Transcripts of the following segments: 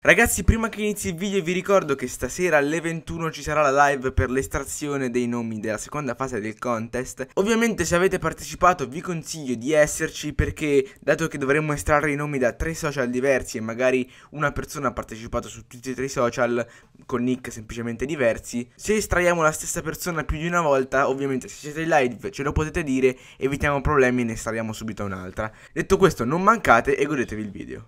Ragazzi, prima che inizi il video vi ricordo che stasera alle 21 ci sarà la live per l'estrazione dei nomi della seconda fase del contest. Ovviamente se avete partecipato vi consiglio di esserci perché dato che dovremmo estrarre i nomi da 3 social diversi e magari una persona ha partecipato su tutti e 3 i social con nick semplicemente diversi, se estraiamo la stessa persona più di una volta, ovviamente se siete in live ce lo potete dire, evitiamo problemi e ne estraiamo subito un'altra. Detto questo, non mancate e godetevi il video.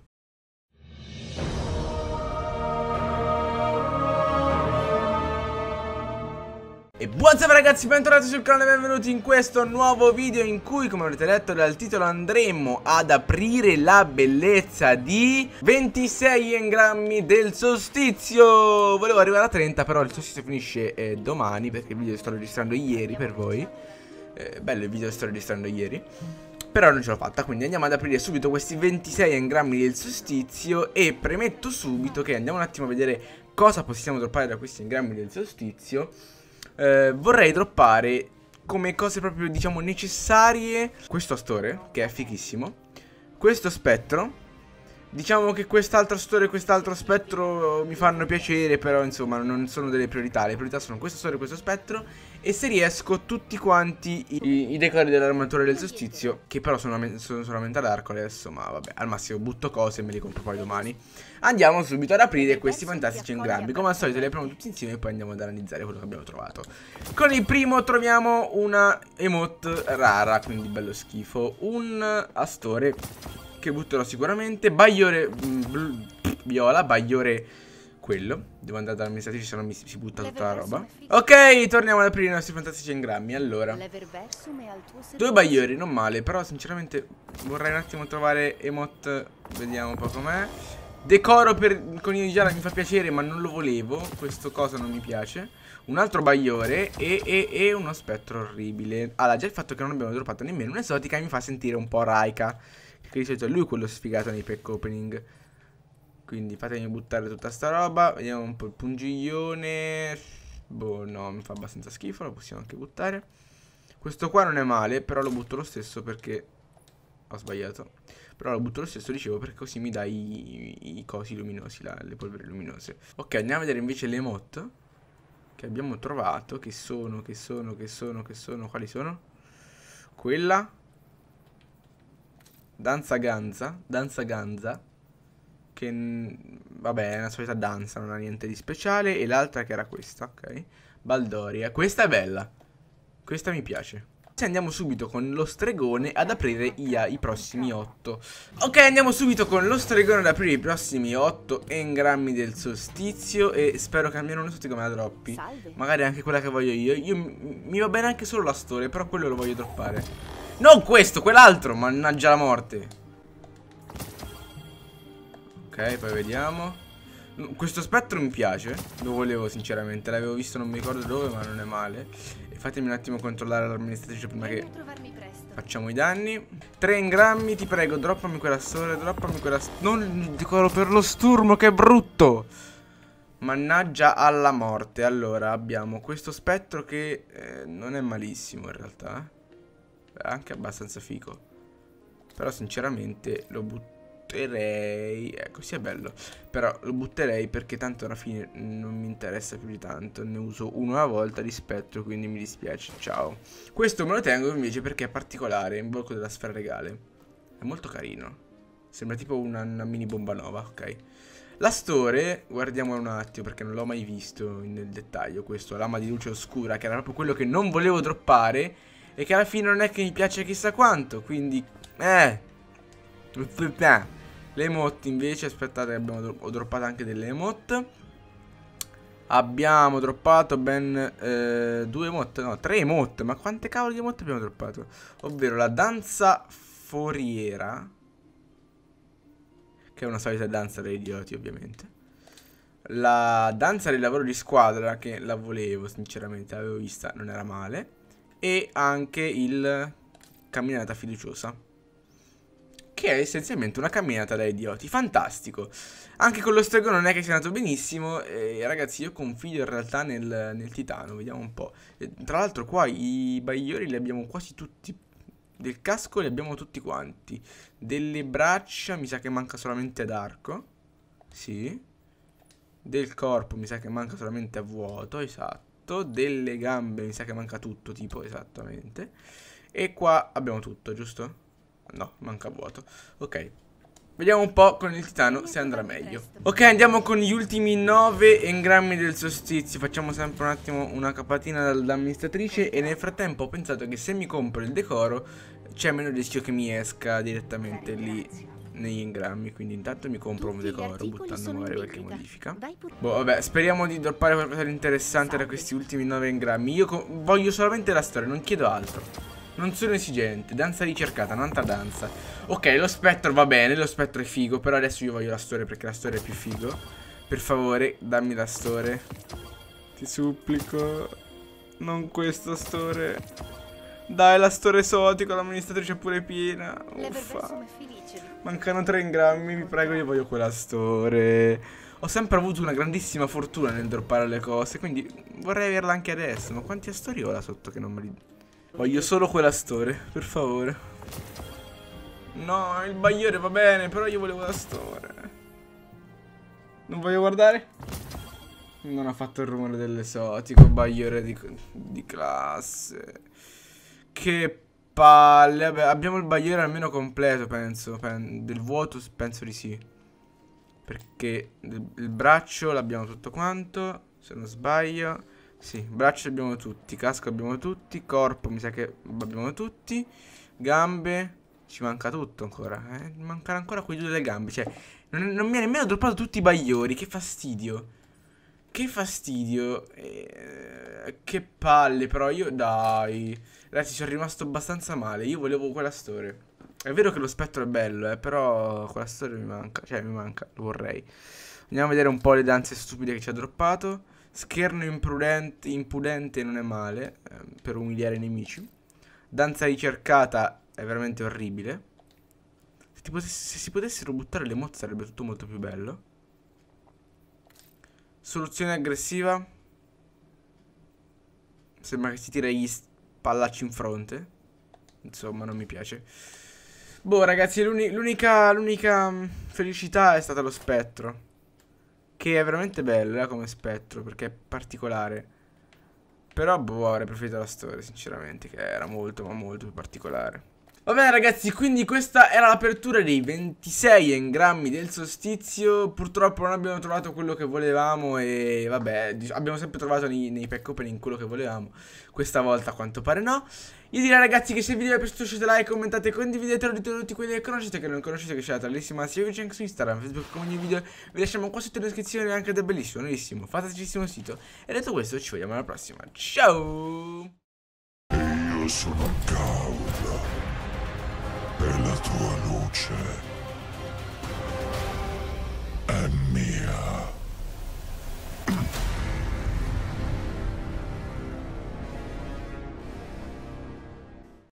E what's up ragazzi, bentornati sul canale e benvenuti in questo nuovo video in cui, come avrete letto dal titolo, andremo ad aprire la bellezza di 26 engrammi del solstizio. Volevo arrivare a 30, però il solstizio finisce domani perché il video lo sto registrando ieri per voi. Bello il video lo sto registrando ieri, però non ce l'ho fatta, quindi andiamo ad aprire subito questi 26 engrammi del solstizio. E premetto subito che andiamo un attimo a vedere cosa possiamo droppare da questi engrammi del solstizio. Vorrei droppare come cose proprio, diciamo, necessarie questo Astore, che è fighissimo, questo spettro. Diciamo che quest'altro Astore e quest'altro spettro mi fanno piacere, però insomma non sono delle priorità. Le priorità sono questo Astore e questo spettro. E se riesco tutti quanti i decori dell'armatura del solstizio, che però sono solamente ad arco adesso, ma vabbè, al massimo butto cose e me li compro poi domani. Andiamo subito ad aprire questi fantastici engrammi. Come al solito li apriamo tutti insieme e poi andiamo ad analizzare quello che abbiamo trovato. Con il primo troviamo una emote rara, quindi bello schifo. Un Astore che butterò sicuramente. Bagliore viola, bagliore quello. Devo andare dall'amministrativo, se no mi si butta tutta la roba. Ok, torniamo ad aprire i nostri fantastici engrammi. Allora, 2 bagliori, non male. Però sinceramente vorrei un attimo trovare emote. Vediamo un po' com'è. Decoro per conigli di gialla mi fa piacere, ma non lo volevo. Questo cosa non mi piace. Un altro bagliore e uno spettro orribile. Allora, già il fatto che non abbiamo droppato nemmeno un'esotica mi fa sentire un po' Raika, che di solito è lui quello sfigato nei pack opening. Quindi fatemi buttare tutta sta roba. Vediamo un po' il pungiglione. Boh, no, mi fa abbastanza schifo. Lo possiamo anche buttare. Questo qua non è male, però lo butto lo stesso perché ho sbagliato. Però lo butto lo stesso, dicevo, perché così mi dà i cosi luminosi, le polveri luminose. Ok, andiamo a vedere invece le emote che abbiamo trovato. Che sono, quali sono? Quella Danza Ganza, che vabbè è una solita danza, non ha niente di speciale. E l'altra che era questa, ok, Baldoria. Questa è bella, questa mi piace. Andiamo subito con lo stregone ad aprire i prossimi 8. Ok, andiamo subito con lo stregone ad aprire i prossimi 8 engrammi del solstizio. E spero che almeno non so come la droppi. Salve. Magari anche quella che voglio io. Mi va bene anche solo l'Astore, però quello lo voglio droppare. Non questo, quell'altro, mannaggia la morte. Ok, poi vediamo. Questo spettro mi piace, lo volevo sinceramente, l'avevo visto non mi ricordo dove, ma non è male. E fatemi un attimo controllare l'amministratrice prima che facciamo i danni. 3 engrammi, ti prego, droppami quella storia, droppami quella... Non il decoro per lo sturmo, che brutto! Mannaggia alla morte. Allora, abbiamo questo spettro che non è malissimo in realtà, è anche abbastanza figo. Però sinceramente lo butterei. Ecco, sì, è bello. Però lo butterei perché tanto alla fine non mi interessa più di tanto. Ne uso uno alla volta di spettro, quindi mi dispiace, ciao. Questo me lo tengo invece perché è particolare, in blocco della sfera regale. È molto carino. Sembra tipo una mini bomba nova, ok. L'Astore, guardiamolo un attimo perché non l'ho mai visto nel dettaglio. Questo, lama di luce oscura, che era proprio quello che non volevo droppare e che alla fine non è che mi piace chissà quanto, quindi le emote invece, aspettate, ho droppato anche delle emote. Abbiamo droppato ben 2 emote, no 3 emote. Ma quante cavolo di emote abbiamo droppato? Ovvero la danza foriera, che è una solita danza dei idioti ovviamente. La danza del lavoro di squadra, che la volevo sinceramente, l'avevo vista, non era male. E anche il camminata fiduciosa, che è essenzialmente una camminata da idioti. Fantastico. Anche con lo stregone non è che sia andato benissimo. Ragazzi, io confido in realtà nel titano. Vediamo un po'. Tra l'altro qua i bagliori li abbiamo quasi tutti. Del casco li abbiamo tutti quanti. Delle braccia mi sa che manca solamente ad arco. Sì. Del corpo mi sa che manca solamente a vuoto, esatto. Delle gambe mi sa che manca tutto, tipo, esattamente. E qua abbiamo tutto, giusto? No, manca vuoto. Ok. Vediamo un po' con il titano se andrà meglio. Ok, andiamo con gli ultimi 9 engrammi del solstizio. Facciamo sempre un attimo una capatina dall'amministratrice. E nel frattempo ho pensato che se mi compro il decoro c'è meno rischio che mi esca direttamente lì negli engrammi. Quindi intanto mi compro un decoro, buttando magari qualche modifica. Boh, vabbè, speriamo di droppare qualcosa di interessante da questi ultimi 9 engrammi. Io voglio solamente la storia, non chiedo altro. Non sono esigente, danza ricercata, un'altra danza. Ok, lo spettro va bene, lo spettro è figo. Però adesso io voglio la storia perché la storia è più figo. Per favore, dammi la storia. Ti supplico. Non questo storia. Dai, la storia esotica, l'amministratrice è pure piena. Uffa. Mancano 3 engrammi, vi prego, io voglio quella storia. Ho sempre avuto una grandissima fortuna nel droppare le cose, quindi vorrei averla anche adesso. Ma quanti storie ho là sotto che non me li... Voglio solo quella storia, per favore. No, il bagliore va bene, però io volevo la storia. Non voglio guardare? Non ha fatto il rumore dell'esotico, bagliore di classe. Che palle. Vabbè, abbiamo il bagliore almeno completo, penso. Del vuoto penso di sì. Perché il braccio l'abbiamo tutto quanto, se non sbaglio. Sì, braccia abbiamo tutti, casco abbiamo tutti, corpo mi sa che abbiamo tutti, gambe, ci manca tutto ancora, mancano ancora quei 2 delle gambe, cioè non mi ha nemmeno droppato tutti i bagliori, che fastidio, che fastidio, che palle, però io, dai, ragazzi sono rimasto abbastanza male, io volevo quella storia, è vero che lo spettro è bello, però quella storia mi manca, lo vorrei. Andiamo a vedere un po' le danze stupide che ci ha droppato. Scherno impudente non è male, per umiliare i nemici. Danza ricercata è veramente orribile. Se si potessero buttare le mozze sarebbe tutto molto più bello. Soluzione aggressiva. Sembra che si tira gli spallacci in fronte. Insomma, non mi piace. Boh, ragazzi, l'unica felicità è stata lo spettro. Che è veramente bello, come spettro, perché è particolare. Però, boh, avrei preferito la storia, sinceramente, che era molto, ma molto più particolare. Va bene, ragazzi, quindi questa era l'apertura dei 26 engrammi del solstizio. Purtroppo non abbiamo trovato quello che volevamo e, vabbè, abbiamo sempre trovato nei pack opening quello che volevamo. Questa volta, a quanto pare, no. Io direi, ragazzi, che se il video vi è piaciuto lasciate like, commentate, condividetelo, ditelo tutti quelli che conoscete, che non conoscete, che c'è la bellissima. Seguiteci anche su Instagram, Facebook, come ogni video. Vi lasciamo qua sotto in descrizione anche del bellissimo, nuovissimo, fantasticissimo sito. E detto questo, ci vediamo alla prossima. Ciao! Io sono Cauda, è la tua luce.